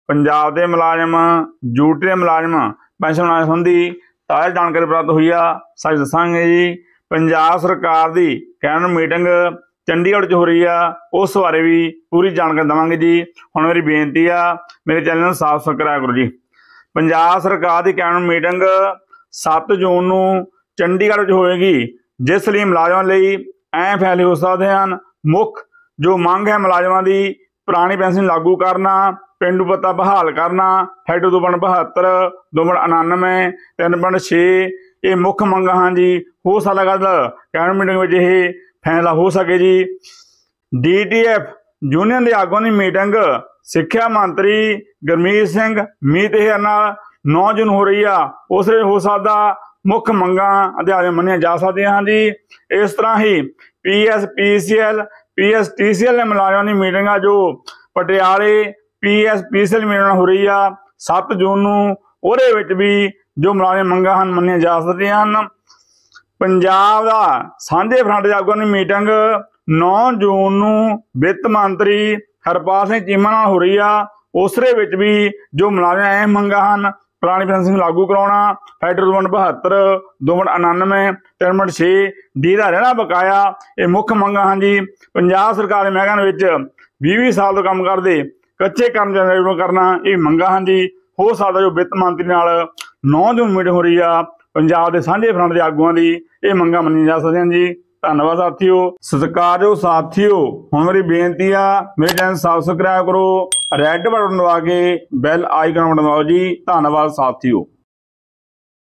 पंजाब के मुलाजम ड्यूटी के मुलाजम पेंशन बनाने संबंधी ताज़ा जानकारी प्राप्त हुई आ। सच दसांगे जी, पंजाब सरकार की कैबिनेट मीटिंग चंडीगढ़ च हो रही है, उस बारे भी पूरी जानकारी देवांगे जी। हुण मेरी बेनती आ, मेरे चैनल को सब्सक्राइब करो जी। पंजाब सरकार की कैबिनेट मीटिंग 7 जून को चंडीगढ़ च होएगी, जिस लिए मुलाजमां लई ऐ फैसले हो सकते हैं। मुख जो मंग है मुलाजमां की पुरानी पेंशन लागू करना, पेंडू भत्ता बहाल करना, हेड 2.72 2.99 3.6 ये मुख्य मंग हाँ जी। हो सकता कल कैबिनेट मीटिंग में यह फैसला हो सके जी। DTF यूनियन के आगुआं की मीटिंग सिक्ख्या मंत्री गुरमीत सिंह मीत हेर नाल 9 जून हो रही है, उस वे हो सकता मुख्य मंगां अध्यादेश मनिया जा सकदियां हाँ जी। इस तरह ही PSPCL PSTCL ने मुलाजमां की मीटिंग आ जो पटियाले PSPCL मीटिंग हो रही है 7 जून को, उहदे विच भी जो मुलाजम मंगां हन मनिया जा सकदियां हन। पंजाब दा सांझे फ्रंट दे आगुआं की मीटिंग 9 जून को वित्त मंत्री हरपाल सिंह चीमा नाल हो रही है, उसदे विच भी जो मुलाजम अहम मंगां हन पुरानी पेंशन लागू कराउणा, हेड 2.72 2.99 3.6 डी दा रहना बकाया, ये मुख्य मंगां हन जी। पंजाब सरकार के महकमे विच 20 साल तो काम करदे कच्चे कर्मचारी करना ये मंगां हन जी। हो सकता जो वित्त मंत्री नाल 9 जून मीटिंग हो रही है पंजाब के सांझे फ्रंट के आगुआं की ये मंगां मनिया जा सकदियां जी। धन्यवाद साथियों, सत्कारयोग साथियों। हुण मेरी बेनती आ, मेरे चैनल सब्सक्राइब करो, रेड बटन दबा के बैल आइकन बटन दबाओ जी। धन्यवाद साथियों।